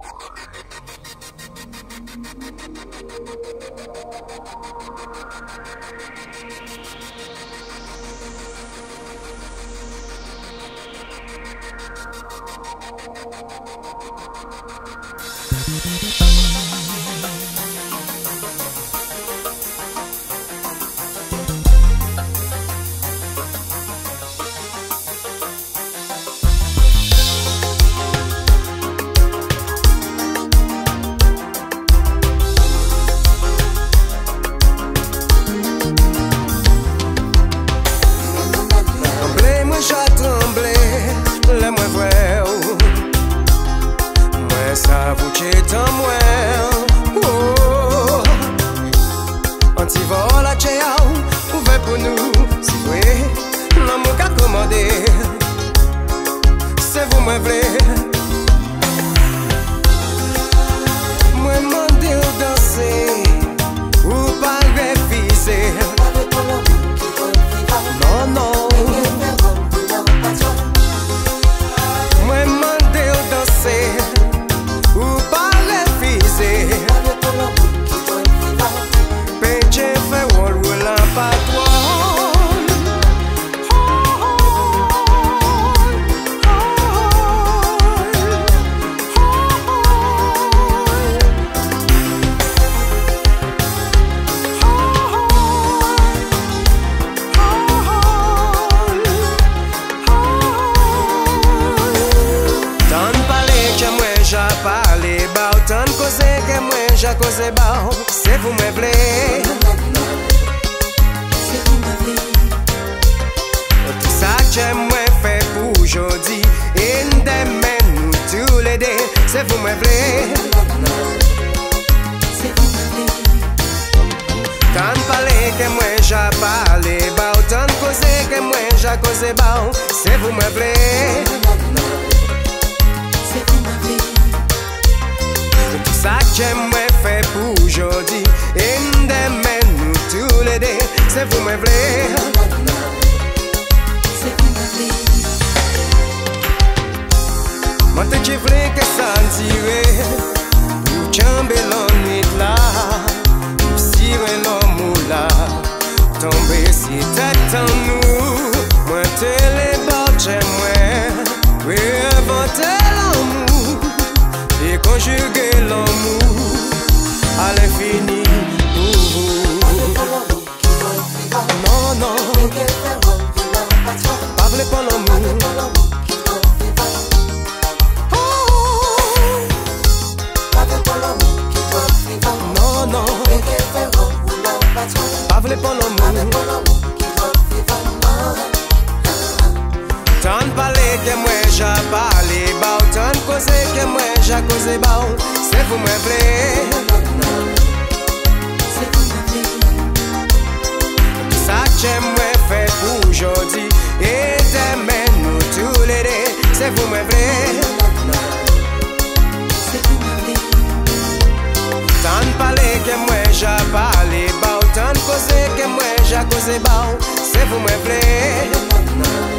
C'est vous me vle, c'est vous me vle. Tout ça que j'aime moi fait pour aujourd'hui et demain nous tous les deux. C'est vous me vle, c'est vous me vle. Tant parler que moi j'ai parlé, tant causer que moi j'ai causé, c'est vous me vle, c'est vous me vle. Tout ça que j'aime moi fait pour aujourd'hui et demain nous tous les deux. C'est vous me vle, c'est vous me vle. moi te j'ai voulu que ça en tire pour chamber l'ennui là, pour cirer l'homme là, tomber si tête en nous. Moi te les bords chez moi, réinventer l'amour et conjuguer l'amour à l'infini pour vous. Non, non, pas vle pour l'amour. Non, non, pas vle pour l'amour. Tant parler que moi j'ai parlé, tant causer que moi j'ai causé, c'est vous me vle, C'est vous me vle. ça que j'aime moi fait pour aujourd'hui et demain nous tous les deux. C'est vous me vle, C'est vous me vle. tant parler que moi j'ai parlé, tant causer que moi j'ai causé, c'est vous me vle.